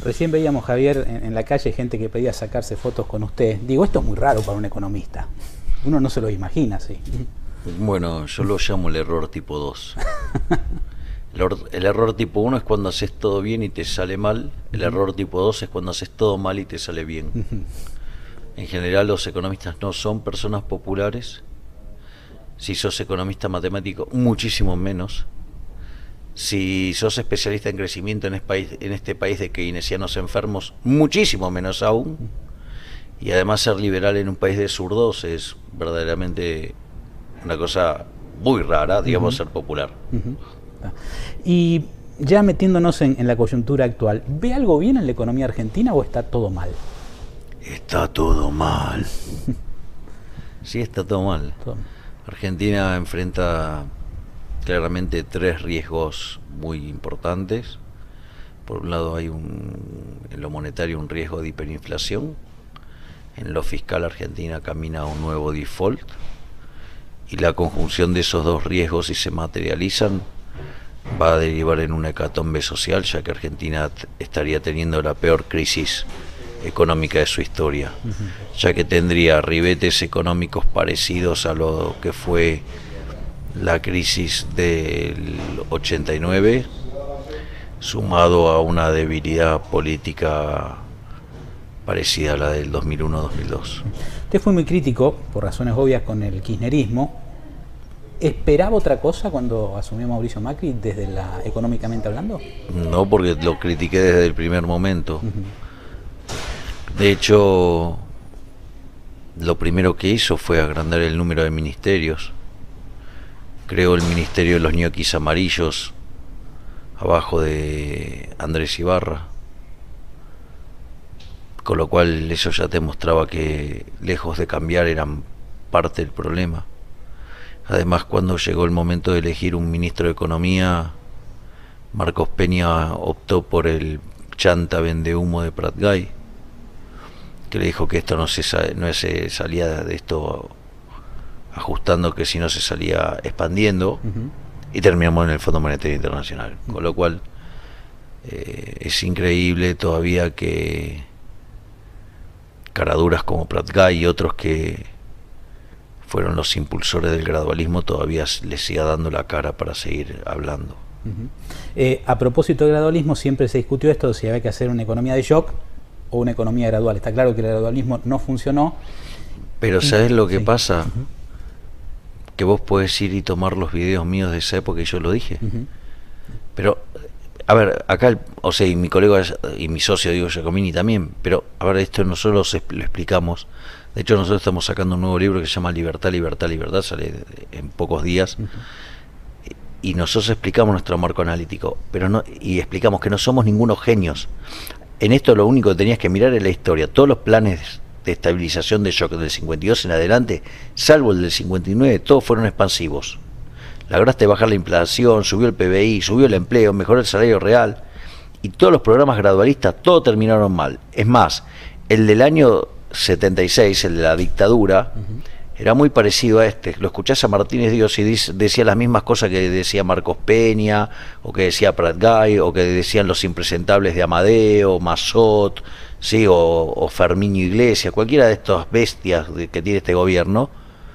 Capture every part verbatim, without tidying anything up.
Recién veíamos, Javier, en, en la calle gente que pedía sacarse fotos con usted. Digo, esto es muy raro para un economista. Uno no se lo imagina así. Bueno, yo lo llamo el error tipo dos. El, or, el error tipo uno es cuando haces todo bien y te sale mal. El uh-huh. error tipo dos es cuando haces todo mal y te sale bien. Uh-huh. En general los economistas no son personas populares. Si sos economista matemático, muchísimo menos. Si sos especialista en crecimiento en este país, en este país de keynesianos enfermos, muchísimo menos aún. Y además ser liberal en un país de zurdos es verdaderamente una cosa muy rara, digamos, uh-huh. ser popular. Uh-huh. Y ya metiéndonos en, en la coyuntura actual, ¿ve algo bien en la economía argentina o está todo mal? Está todo mal. Sí, está todo mal. Todo. Argentina enfrenta claramente tres riesgos muy importantes. Por un lado hay un, en lo monetario un riesgo de hiperinflación. En lo fiscal Argentina camina a un nuevo default. Y la conjunción de esos dos riesgos, si se materializan, va a derivar en una hecatombe social, ya que Argentina estaría teniendo la peor crisis económica de su historia, uh-huh. ya que tendría ribetes económicos parecidos a lo que fue la crisis del ochenta y nueve, sumado a una debilidad política parecida a la del dos mil uno dos mil dos. Usted fue muy crítico, por razones obvias, con el kirchnerismo. ¿Esperaba otra cosa cuando asumió Mauricio Macri, desde la económicamente hablando? No, porque lo critiqué desde el primer momento. Uh-huh. De hecho, lo primero que hizo fue agrandar el número de ministerios. Creó el Ministerio de los Ñoquis Amarillos, abajo de Andrés Ibarra. Con lo cual eso ya te mostraba que, lejos de cambiar, eran parte del problema. Además, cuando llegó el momento de elegir un ministro de Economía, Marcos Peña optó por el chanta vendehumo de Prat-Gay, que le dijo que esto no se, no se salía de esto ajustando, que si no se salía expandiendo, uh-huh. y terminamos en el Fondo Monetario Internacional. Uh-huh. Con lo cual eh, es increíble todavía que caraduras como Prat-Gay y otros que fueron los impulsores del gradualismo todavía les siga dando la cara para seguir hablando. Uh-huh. eh, a propósito del gradualismo, siempre se discutió esto de si había que hacer una economía de shock o una economía gradual. Está claro que el gradualismo no funcionó. Pero ¿sabes lo que sí. pasa? Uh-huh. Que vos podés ir y tomar los videos míos de esa época y yo lo dije. Uh-huh. Pero, a ver, acá, el, o sea, y mi colega y mi socio Diego Giacomini también, pero, a ver, esto nosotros lo explicamos. De hecho, nosotros estamos sacando un nuevo libro que se llama Libertad, Libertad, Libertad, sale en pocos días. Uh-huh. Y nosotros explicamos nuestro marco analítico, pero no, y explicamos que no somos ningunos genios. En esto lo único que tenías que mirar es la historia. Todos los planes de estabilización de shock del cincuenta y dos en adelante, salvo el del cincuenta y nueve, todos fueron expansivos. Lograste bajar la inflación, subió el P B I, subió el empleo, mejoró el salario real, y todos los programas gradualistas, todos terminaron mal. Es más, el del año setenta y seis, el de la dictadura, uh-huh. era muy parecido a este. Lo escuchás a Martínez Dios y decía las mismas cosas que decía Marcos Peña, o que decía Prat-Gay, o que decían los impresentables de Amadeo, Massot, sí, o, o Fermín Iglesias, cualquiera de estas bestias de, que tiene este gobierno,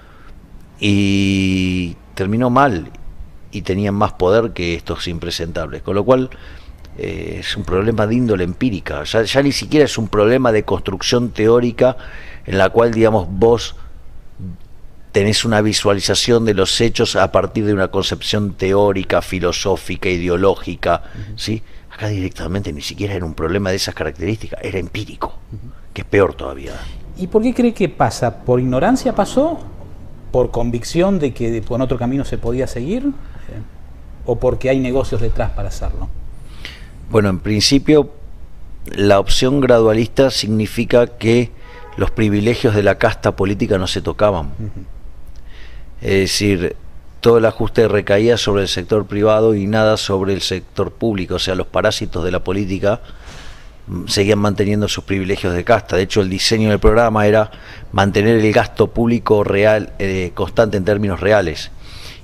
y terminó mal, y tenían más poder que estos impresentables, con lo cual eh, es un problema de índole empírica, ya, ya ni siquiera es un problema de construcción teórica en la cual, digamos, vos tenés una visualización de los hechos a partir de una concepción teórica, filosófica, ideológica, uh-huh. ¿sí? Acá directamente ni siquiera era un problema de esas características, era empírico, uh-huh. que es peor todavía. ¿Y por qué cree que pasa? ¿Por ignorancia pasó? ¿Por convicción de que con otro camino se podía seguir? ¿O porque hay negocios detrás para hacerlo? Bueno, en principio, la opción gradualista significa que los privilegios de la casta política no se tocaban. Uh-huh. Es decir, todo el ajuste recaía sobre el sector privado y nada sobre el sector público. O sea, los parásitos de la política seguían manteniendo sus privilegios de casta. De hecho, el diseño del programa era mantener el gasto público real eh, constante en términos reales.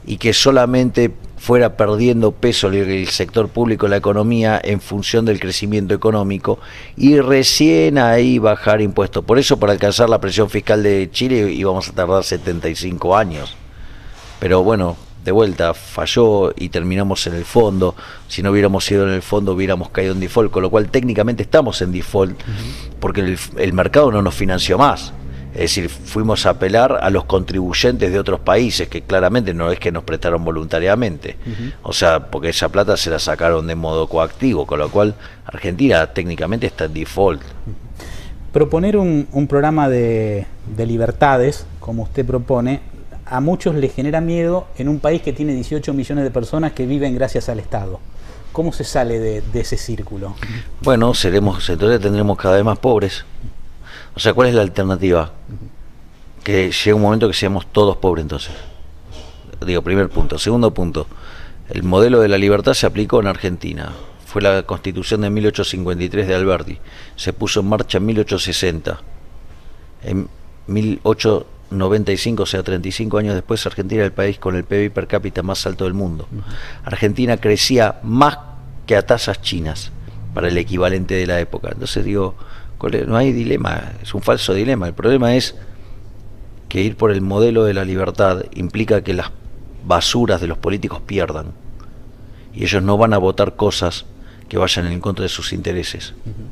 y que solamente fuera perdiendo peso el, el sector público, la economía, en función del crecimiento económico, y recién ahí bajar impuestos. Por eso, para alcanzar la presión fiscal de Chile íbamos a tardar setenta y cinco años. Pero bueno, de vuelta, falló y terminamos en el fondo. Si no hubiéramos ido en el fondo, hubiéramos caído en default, con lo cual técnicamente estamos en default, uh-huh. porque el, el mercado no nos financió más. Es decir, fuimos a apelar a los contribuyentes de otros países, que claramente no es que nos prestaron voluntariamente. Uh-huh. O sea, porque esa plata se la sacaron de modo coactivo, con lo cual Argentina técnicamente está en default. Uh-huh. Proponer un, un programa de, de libertades, como usted propone, a muchos les genera miedo en un país que tiene dieciocho millones de personas que viven gracias al Estado. ¿Cómo se sale de, de ese círculo? Bueno, seremos, entonces tendremos cada vez más pobres. O sea, ¿cuál es la alternativa? Que llegue un momento que seamos todos pobres entonces. Digo, primer punto. Segundo punto, el modelo de la libertad se aplicó en Argentina. Fue la Constitución de mil ochocientos cincuenta y tres de Alberti. Se puso en marcha en mil ochocientos sesenta. En mil ochocientos noventa y cinco, o sea, treinta y cinco años después, Argentina era el país con el P I B per cápita más alto del mundo. Argentina crecía más que a tasas chinas para el equivalente de la época. Entonces digo, no hay dilema, es un falso dilema. El problema es que ir por el modelo de la libertad implica que las basuras de los políticos pierdan, y ellos no van a votar cosas que vayan en contra de sus intereses.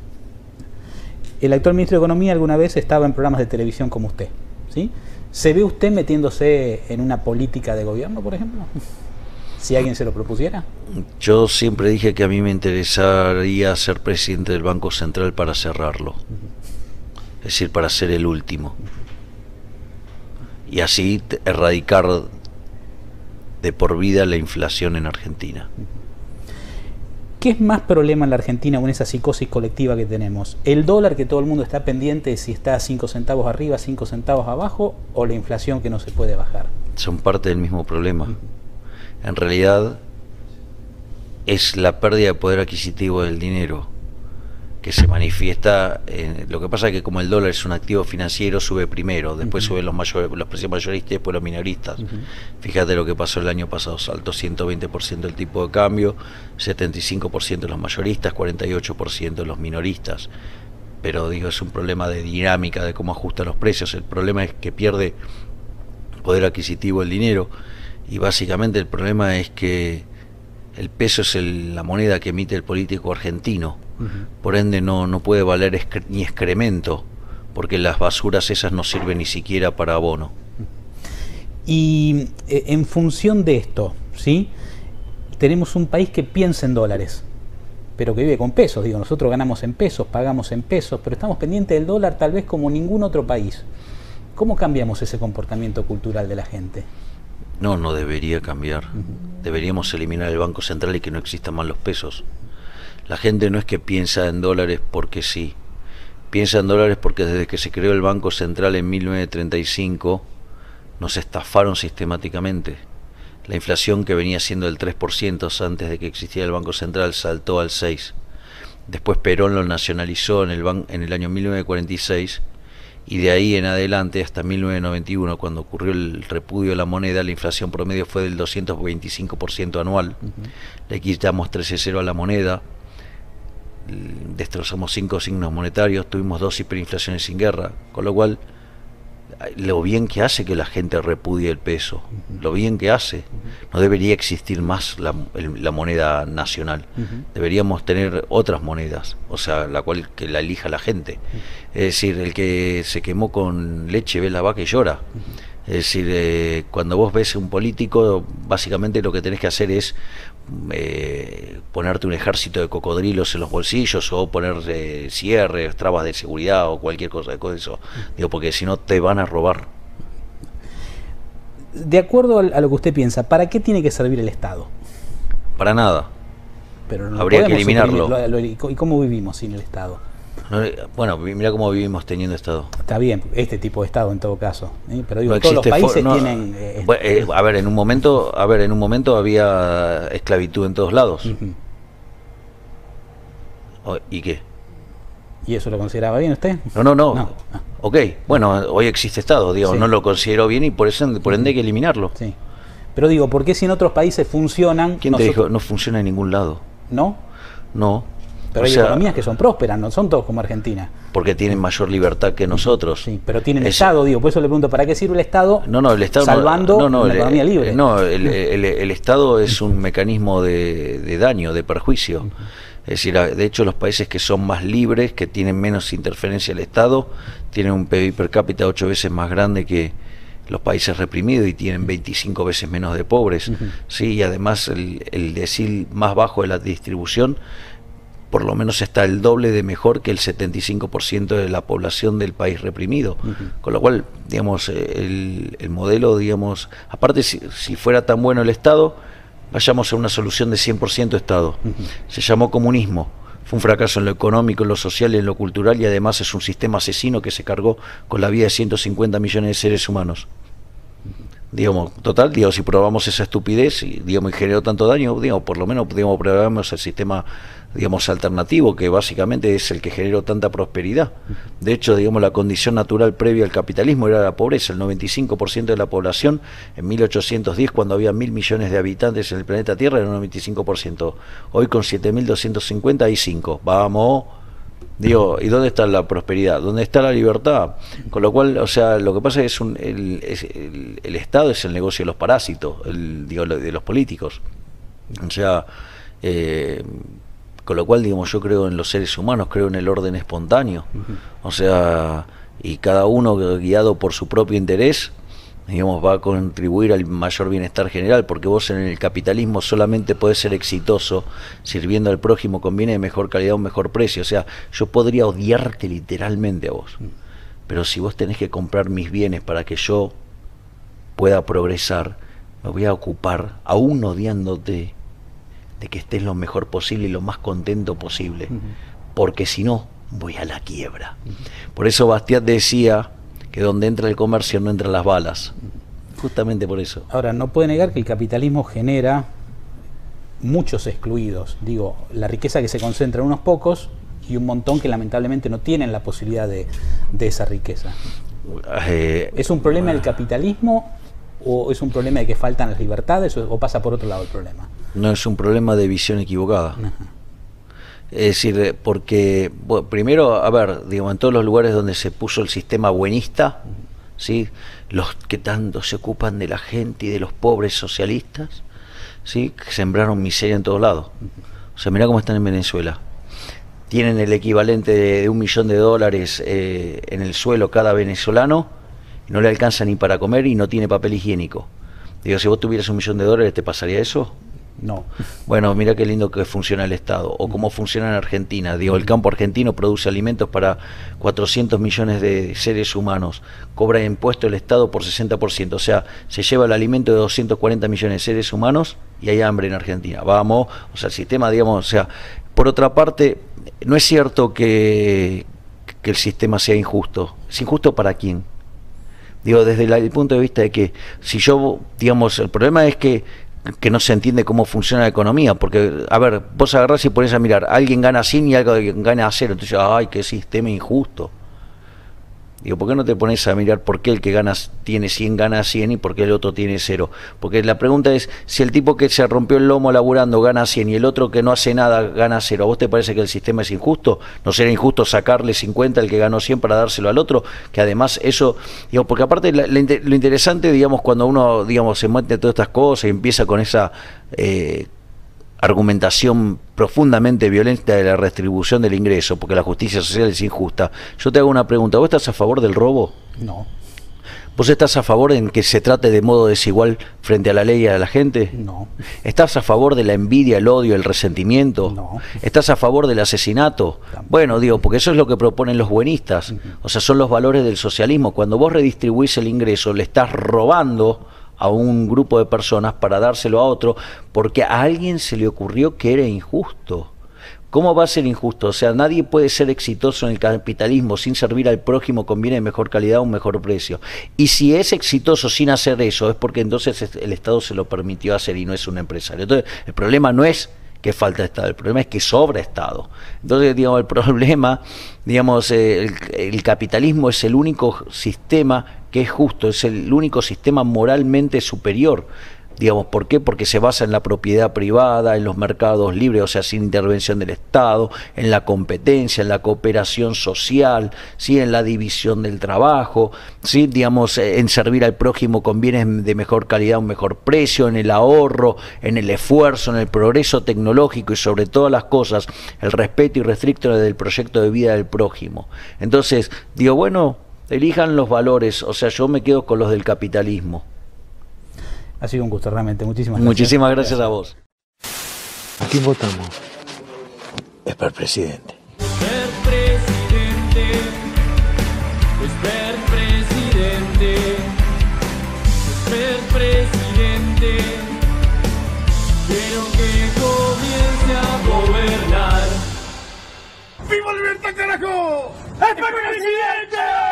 El actual ministro de Economía alguna vez estaba en programas de televisión como usted, ¿sí? ¿Se ve usted metiéndose en una política de gobierno, por ejemplo? Si alguien se lo propusiera. Yo siempre dije que a mí me interesaría ser presidente del Banco Central para cerrarlo. Uh-huh. Es decir, para ser el último. Uh-huh. Y así erradicar de por vida la inflación en Argentina. Uh-huh. ¿Qué es más problema en la Argentina con esa psicosis colectiva que tenemos? ¿El dólar, que todo el mundo está pendiente de si está cinco centavos arriba, cinco centavos abajo, o la inflación que no se puede bajar? Son parte del mismo problema. Uh-huh. En realidad es la pérdida de poder adquisitivo del dinero que se manifiesta en, lo que pasa es que como el dólar es un activo financiero, sube primero, después uh-huh. suben los mayores, los precios mayoristas y después los minoristas. Uh-huh. Fíjate lo que pasó el año pasado, saltó ciento veinte por ciento el tipo de cambio, setenta y cinco por ciento los mayoristas, cuarenta y ocho por ciento los minoristas. Pero digo, es un problema de dinámica, de cómo ajustan los precios. El problema es que pierde poder adquisitivo el dinero, y básicamente el problema es que el peso es el, la moneda que emite el político argentino. Uh-huh. Por ende no, no puede valer excre, ni excremento, porque las basuras esas no sirven ni siquiera para abono. Y eh, en función de esto, ¿sí? Tenemos un país que piensa en dólares, pero que vive con pesos. Digo, nosotros ganamos en pesos, pagamos en pesos, pero estamos pendientes del dólar tal vez como ningún otro país. ¿Cómo cambiamos ese comportamiento cultural de la gente? No, no debería cambiar. Uh-huh. Deberíamos eliminar el Banco Central y que no existan más los pesos. La gente no es que piensa en dólares porque sí. Piensa en dólares porque desde que se creó el Banco Central en mil novecientos treinta y cinco nos estafaron sistemáticamente. La inflación, que venía siendo del tres por ciento antes de que existiera el Banco Central, saltó al seis por ciento. Después Perón lo nacionalizó en el, ban- en el año mil novecientos cuarenta y seis, y de ahí en adelante hasta mil novecientos noventa y uno, cuando ocurrió el repudio de la moneda, la inflación promedio fue del doscientos veinticinco por ciento anual. Uh-huh. Le quitamos trece cero a la moneda, destrozamos cinco signos monetarios, tuvimos dos hiperinflaciones sin guerra, con lo cual lo bien que hace que la gente repudie el peso, uh-huh. lo bien que hace. Uh-huh. No debería existir más la, el, la moneda nacional. Uh-huh. Deberíamos tener otras monedas, o sea, la cual que la elija la gente. Uh-huh. Es decir, el que se quemó con leche ve la vaca y llora. Uh-huh. Es decir, eh, cuando vos ves un político, básicamente lo que tenés que hacer es eh, ponerte un ejército de cocodrilos en los bolsillos, o poner eh, cierres, trabas de seguridad o cualquier cosa de eso. Digo, porque si no te van a robar. De acuerdo a lo que usted piensa, ¿para qué tiene que servir el Estado? Para nada. Pero no habría que eliminarlo. Lo, lo, ¿Y cómo vivimos sin el Estado? No, bueno, mira cómo vivimos teniendo Estado. Está bien, este tipo de Estado en todo caso, ¿eh? Pero digo, no todos los países no, tienen... Eh, bueno, eh, a ver, en un momento, a ver, en un momento había esclavitud en todos lados. Uh-huh. ¿Y qué? ¿Y eso lo consideraba bien usted? No, no, no. no. Ah. Ok, bueno, hoy existe Estado, digo, sí. No lo considero bien y por eso, por ende hay que eliminarlo. Sí. Pero digo, ¿por qué si en otros países funcionan? ¿Quién te dijo? No funciona en ningún lado. ¿No? No. Pero o hay sea, economías que son prósperas, no son todos como Argentina. Porque tienen mayor libertad que nosotros. Sí, pero tienen es, Estado, digo, por eso le pregunto, ¿para qué sirve el Estado? No, no, el Estado salvando no, no, una el, economía libre. No, el, el, el Estado es un mecanismo de, de daño, de perjuicio. Uh-huh. Es decir, de hecho los países que son más libres, que tienen menos interferencia del Estado, tienen un P I B per cápita ocho veces más grande que los países reprimidos y tienen veinticinco veces menos de pobres. Uh-huh. Sí, y además el, el decil más bajo de la distribución por lo menos está el doble de mejor que el setenta y cinco por ciento de la población del país reprimido. Uh-huh. Con lo cual, digamos, el, el modelo, digamos, aparte si, si fuera tan bueno el Estado, vayamos a una solución de cien por ciento Estado. Uh-huh. Se llamó comunismo, fue un fracaso en lo económico, en lo social y en lo cultural, y además es un sistema asesino que se cargó con la vida de ciento cincuenta millones de seres humanos. Digamos, total, digamos, si probamos esa estupidez y, digamos, y generó tanto daño, digamos, por lo menos, digamos, probamos el sistema, digamos, alternativo, que básicamente es el que generó tanta prosperidad. De hecho, digamos, la condición natural previa al capitalismo era la pobreza. El noventa y cinco por ciento de la población en mil ochocientos diez, cuando había mil millones de habitantes en el planeta Tierra, era un noventa y cinco por ciento. Hoy con siete mil doscientos cincuenta hay cinco. Vamos... Digo, ¿y dónde está la prosperidad? ¿Dónde está la libertad? Con lo cual, o sea, lo que pasa es que es un, el, es el, el Estado es el negocio de los parásitos, el, digo, de los políticos. O sea, eh, con lo cual, digamos, yo creo en los seres humanos, creo en el orden espontáneo. O sea, y cada uno guiado por su propio interés, digamos, va a contribuir al mayor bienestar general, porque vos en el capitalismo solamente podés ser exitoso sirviendo al prójimo con bienes de mejor calidad a un mejor precio. O sea, yo podría odiarte literalmente a vos, pero si vos tenés que comprar mis bienes para que yo pueda progresar, me voy a ocupar, aún odiándote, de que estés lo mejor posible y lo más contento posible, porque si no, voy a la quiebra. Por eso Bastiat decía que donde entra el comercio no entran las balas, justamente por eso. Ahora, no puede negar que el capitalismo genera muchos excluidos, digo, la riqueza que se concentra en unos pocos y un montón que lamentablemente no tienen la posibilidad de, de esa riqueza. Eh, ¿Es un problema del capitalismo o es un problema de que faltan las libertades o, o pasa por otro lado el problema? No, es un problema de visión equivocada. Ajá. Es decir, porque, bueno, primero, a ver, digo, en todos los lugares donde se puso el sistema buenista, ¿sí?, los que tanto se ocupan de la gente y de los pobres socialistas, ¿sí?, que sembraron miseria en todos lados. O sea, mirá cómo están en Venezuela. Tienen el equivalente de, de un millón de dólares eh, en el suelo cada venezolano, y no le alcanza ni para comer y no tiene papel higiénico. Digo, si vos tuvieras un millón de dólares, ¿te pasaría eso? No. Bueno, mira qué lindo que funciona el Estado, o cómo funciona en Argentina. Digo, el campo argentino produce alimentos para cuatrocientos millones de seres humanos, cobra impuesto el Estado por sesenta por ciento, o sea, se lleva el alimento de doscientos cuarenta millones de seres humanos y hay hambre en Argentina. Vamos, o sea, el sistema, digamos, o sea, por otra parte, no es cierto que, que el sistema sea injusto. ¿Es injusto para quién? Digo, desde la, el punto de vista de que si yo, digamos, el problema es que que no se entiende cómo funciona la economía, porque, a ver, vos agarrás y pones a mirar, alguien gana cien y alguien gana cero, entonces, ay, qué sistema injusto. Digo, ¿por qué no te pones a mirar por qué el que gana tiene cien gana cien y por qué el otro tiene cero? Porque la pregunta es, si el tipo que se rompió el lomo laburando gana cien y el otro que no hace nada gana cero, ¿a vos te parece que el sistema es injusto? ¿No será injusto sacarle cincuenta al que ganó cien para dárselo al otro? Que además eso, digo, porque aparte la, la, lo interesante, digamos, cuando uno, digamos, se mete todas estas cosas y empieza con esa eh, argumentación profundamente violenta de la redistribución del ingreso, porque la justicia social es injusta. Yo te hago una pregunta, ¿vos estás a favor del robo? No. ¿Vos estás a favor en que se trate de modo desigual frente a la ley y a la gente? No. ¿Estás a favor de la envidia, el odio, el resentimiento? No. ¿Estás a favor del asesinato? Tampoco. Bueno, digo, porque eso es lo que proponen los buenistas. Uh-huh. O sea, son los valores del socialismo. Cuando vos redistribuís el ingreso, le estás robando a un grupo de personas para dárselo a otro, porque a alguien se le ocurrió que era injusto. ¿Cómo va a ser injusto? O sea, nadie puede ser exitoso en el capitalismo sin servir al prójimo con bienes de mejor calidad a un mejor precio. Y si es exitoso sin hacer eso, es porque entonces el Estado se lo permitió hacer y no es un empresario. Entonces, el problema no es que falta Estado, el problema es que sobra Estado. Entonces, digamos, el problema, digamos, el, el capitalismo es el único sistema que es justo, es el único sistema moralmente superior. Digamos, ¿por qué? Porque se basa en la propiedad privada, en los mercados libres, o sea, sin intervención del Estado, en la competencia, en la cooperación social, ¿sí? En la división del trabajo, ¿sí? Digamos, en servir al prójimo con bienes de mejor calidad a un mejor precio, en el ahorro, en el esfuerzo, en el progreso tecnológico y sobre todas las cosas, el respeto irrestricto del proyecto de vida del prójimo. Entonces, digo, bueno, elijan los valores, o sea, yo me quedo con los del capitalismo. Ha sido un gusto, realmente. Muchísimas gracias. Muchísimas gracias a vos. ¿A quién votamos? Es para el presidente. Ser presidente, es ser presidente, es ser presidente. Quiero que comience a gobernar. ¡Viva la libertad, carajo! ¡Es para el presidente!